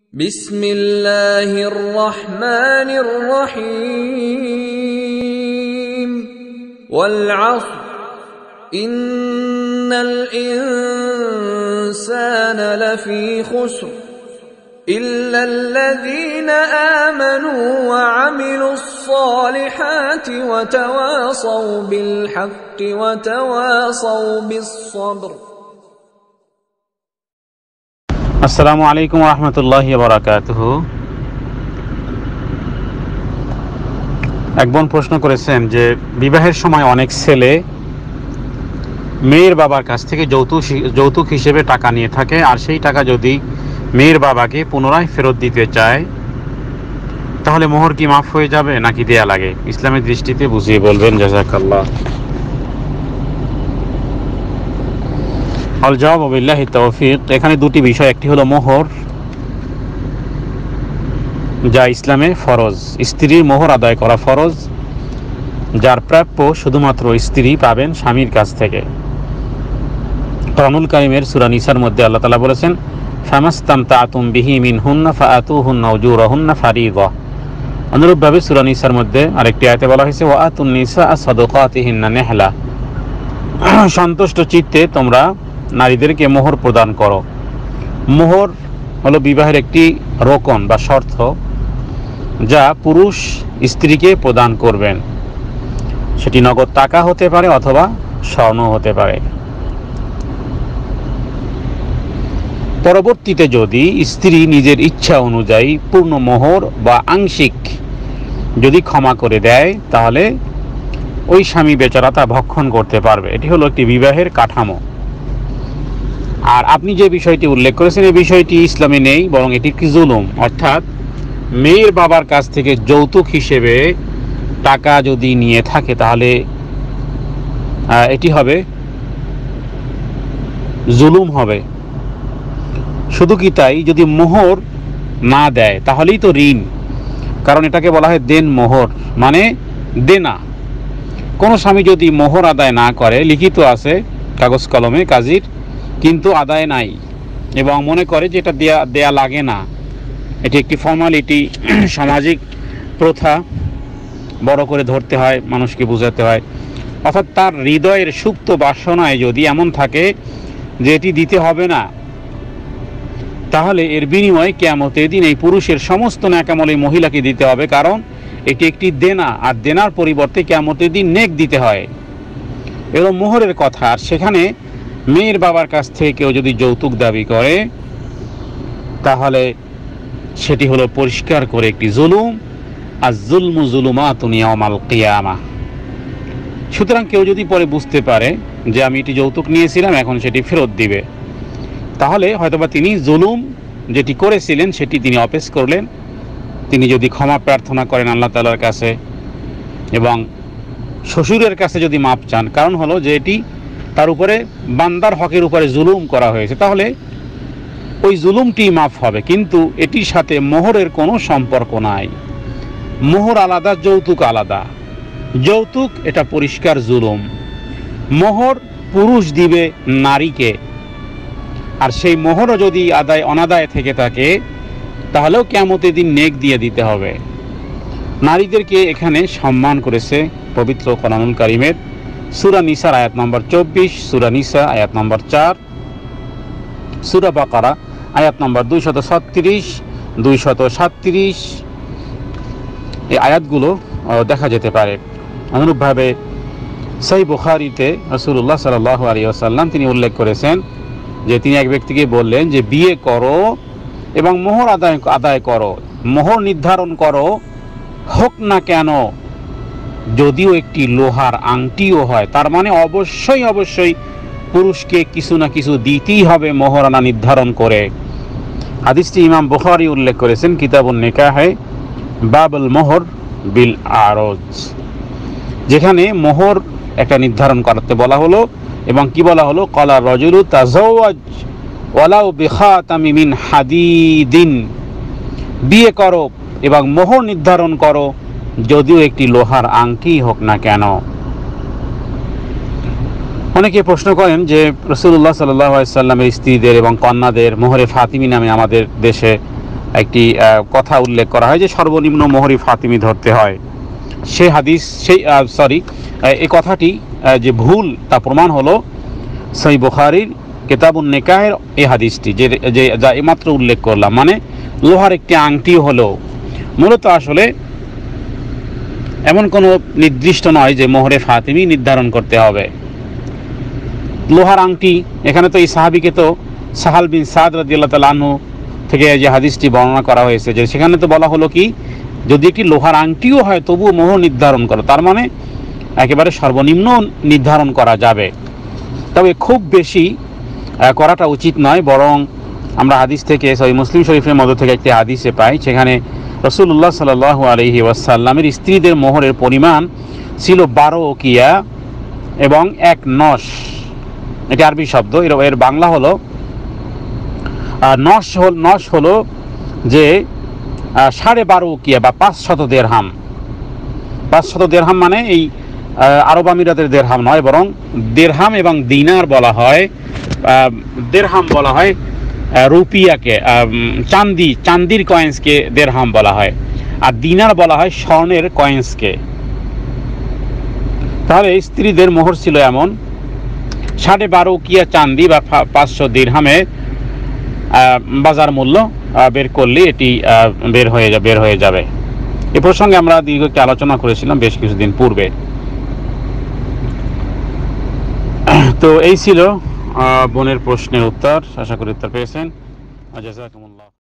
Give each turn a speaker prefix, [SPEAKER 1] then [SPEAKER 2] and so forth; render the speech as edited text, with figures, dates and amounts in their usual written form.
[SPEAKER 1] بسم الله الرحمن الرحيم والعصر إن الإنسان لفي خسر إلا الذين آمنوا وعملوا الصالحات وتواصوا بالحق وتواصوا بالصبر
[SPEAKER 2] আসসালামু আলাইকুম ওয়া রাহমাতুল্লাহি ওয়া বারাকাতুহু। এক বোন প্রশ্ন করেছেন যে বিবাহের সময় অনেক ছেলে মেয়ের বাবার কাছ থেকে যৌতুক হিসেবে টাকা নিয়ে থাকে, আর সেই টাকা যদি মেয়ের বাবাকে পুনরায় ফেরত দিতে চায় তাহলে মোহর কি মাফ হয়ে যাবে নাকি দেয়া লাগে? ইসলামের দৃষ্টিতে বুঝিয়ে বলবেন, জাযাকাল্লাহ। আল জাওয়াব বিল্লাহি তাওফীক। এখানে দুটি বিষয়, একটি হলো মোহর, যা ইসলামে ফরজ। স্ত্রীর মোহর আদায় করা ফরজ, যার প্রাপ্য শুধুমাত্র স্ত্রী পাবেন স্বামীর কাছ থেকে। কোরআনুল কারীমের সূরা নিসার মধ্যে আল্লাহ তাআলা বলেছেন, ফামাস্তামতা'তুম বিহি মিনহুন্না ফাআতুহুন্না উজুরাহুন্না ফারিযা। অনুরূপভাবে সূরা নিসার মধ্যে আরেকটি আয়াতে বলা হয়েছে, ওয়া আতুন নিসাআ সাদাকাতিহিন্না নিহলা। সন্তুষ্ট চিত্তে তোমরা নারীদেরকে মোহর প্রদান করো। মোহর হলো বিবাহের একটি রোকন বা শর্ত, যা পুরুষ স্ত্রীকে প্রদান করবেন। সেটি নগদ টাকা হতে পারে অথবা স্বর্ণ হতে পারে। পরবর্তীতে যদি স্ত্রী নিজের ইচ্ছা অনুযায়ী পূর্ণ মোহর বা আংশিক যদি ক্ষমা করে দেয়, তাহলে ওই স্বামী বেচারা তা ভক্ষণ করতে পারবে। এটি হলো একটি বিবাহের কাঠামো। আর আপনি যে বিষয়টি উল্লেখ করেছেন, এই বিষয়টি ইসলামে নেই, বরং এটি একটি জুলুম। অর্থাৎ মেয়ের বাবার কাছ থেকে যৌতুক হিসেবে টাকা যদি নিয়ে থাকে তাহলে এটি হবে জুলুম হবে। শুধু কি তাই, যদি মোহর না দেয় তাহলেই তো ঋণ, কারণ এটাকে বলা হয় দেন মোহর, মানে দেনা। কোনো স্বামী যদি মোহর আদায় না করে, লিখিত আছে কাগজ কলমে কাজীর, কিন্তু আদায় নাই এবং মনে করে যে এটা দেয়া লাগে না, এটি একটি ফর্মালিটি, সামাজিক প্রথা, বড় করে ধরতে হয়, মানুষকে বোঝাতে হয়। অর্থাৎ তার হৃদয়ের সুপ্ত বাসনায় যদি এমন থাকে যে এটি দিতে হবে না, তাহলে এর বিনিময়ে কিয়ামতের দিন এই পুরুষের সমস্ত নেকামল এই মহিলাকে দিতে হবে, কারণ এটি একটি দেনা, আর দেনার পরিবর্তে কিয়ামতের দিন নেক দিতে হয়। এরকম মোহরের কথা। আর সেখানে মেয়ের বাবার কাছ থেকে কেউ যদি যৌতুক দাবি করে, তাহলে সেটি হলো পরিষ্কার করে একটি জুলুম। আর জুলমু জুলুমাতুন ইয়াউমাল কিয়ামাহ। সুতরাং কেউ যদি পরে বুঝতে পারে যে আমি এটি যৌতুক নিয়েছিলাম, এখন সেটি ফেরত দিবে, তাহলে হয়তোবা তিনি জুলুম যেটি করেছিলেন সেটি তিনি অপেশ করলেন। তিনি যদি ক্ষমা প্রার্থনা করেন আল্লাহ তাআলার কাছে এবং শ্বশুরের কাছে যদি মাপ চান, কারণ হলো যে এটি তার উপরে বান্দার হকের উপরে জুলুম করা হয়েছে, তাহলে ওই জুলুমটি মাফ হবে। কিন্তু এটির সাথে মোহরের কোনো সম্পর্ক নাই। মোহর আলাদা, যৌতুক আলাদা। যৌতুক এটা পরিষ্কার জুলুম। মোহর পুরুষ দিবে নারীকে, আর সেই মোহরও যদি অনাদায় থেকে থাকে তাহলেও কিয়ামতের দিন নেক দিয়ে দিতে হবে। নারীদেরকে এখানে সম্মান করেছে পবিত্র কোরআনুল কারীমের সূরা নিসার আয়াত নম্বর 24, সূরা নিসা আয়াত নম্বর 4, সূরা বাকারা আয়াত নম্বর 236, 237, এই আয়াতগুলো দেখা যেতে পারে। অনুরূপভাবে সহিহ বুখারীতে রাসূলুল্লাহ সাল্লাল্লাহু আলাইহি ওয়াসাল্লাম তিনি উল্লেখ করেছেন যে তিনি এক ব্যক্তিকে বললেন যে বিয়ে করো এবং মোহর আদায় করো, মোহর নির্ধারণ করো, হোক না কেন যদিও একটি লোহার আংটিও হয়। তার মানে অবশ্যই পুরুষকে কিছু না কিছু দিতেই হবে মোহরানা নির্ধারণ করে। হাদিসটি ইমাম বুখারী উল্লেখ করেছেন কিতাবুন নিকাহে বাবুল মোহর বিল আরজ, যেখানে মোহর একটা নির্ধারণ করতে বলা হলো এবং কি বলা হলো, ক্বালা রাজুলু তাযাওয়াজ ওয়ালাউ বিখাতামি মিন হাদিদিন, বিয়ে করো এবং মোহর নির্ধারণ করো যদিও একটি লোহার আংটি হোক না কেন। অনেকে প্রশ্ন করেন যে রাসূলুল্লাহ সাল্লাল্লাহু আলাইহি ওয়াসাল্লামের স্ত্রীদের এবং কন্যাদের মোহরে ফাতিমি নামে আমাদের দেশে একটি কথা উল্লেখ করা হয় যে সর্বনিম্ন মোহরি ফাতিমি ধরতে হয়। সেই হাদিস এই কথাটি যে ভুল তা প্রমাণ হলো সহিহ বুখারীর কিতাবুন নিকাহের এই হাদিসটি, যে যা এইমাত্র উল্লেখ করলাম। মানে লোহার একটি আংটি হলো, মূলত আসলে এমন কোনো নির্দিষ্ট নয় যে মোহরে ফাতিমি নির্ধারণ করতে হবে। লোহার আংটি, এখানে তো এই সাহাবীকে তো সাহাল বিন সাদ রাদিয়াল্লাহু তাআলা আনহু থেকে যে হাদিসটি বর্ণনা করা হয়েছে, যে সেখানে তো বলা হলো কি, যদি একটি লোহার আংটিও হয় তবুও মোহর নির্ধারণ করো, তার মানে একেবারে সর্বনিম্ন নির্ধারণ করা যাবে। তবে খুব বেশি করাটা উচিত নয়, বরং আমরা হাদিস থেকে সহিহ মুসলিম শরীফের মধ্য থেকে একটি হাদিসে পাই, সেখানে রাসূলুল্লাহ সাল্লাল্লাহু আলাইহি ওয়াসাল্লামের স্ত্রীদের মোহরের পরিমাণ ছিল 12 ওকিয়া এবং 1 নস। এটি আরবি শব্দ, এর বাংলা হলো নস হলো যে 12.5 ওকিয়া বা 500 দেরহাম। 500 দেরহাম মানে এই আরব আমিরাতের দেরহাম নয়, বরং দেরহাম এবং দিনার বলা হয়। দেরহাম বলা হয় রুপিয়াকে, চান্দির কয়েন্সকে দেরহাম বলা হয়, আর দিনার বলা হয় স্বর্ণের কয়েন্সকে। তাহলে স্ত্রীদের মোহর ছিল এমন 12.5 ওকিয়া চান্দি বা 500 দিরহামে বাজার মূল্য বের করলে এটি বের হয়ে যাবে। এ প্রসঙ্গে আমরা দীর্ঘ একটি আলোচনা করেছিলাম বেশ কিছুদিন পূর্বে। তো এই ছিল বোনের প্রশ্নের উত্তর, আশা করি উত্তর পেয়েছেন। জাযাকুমুল্লাহ।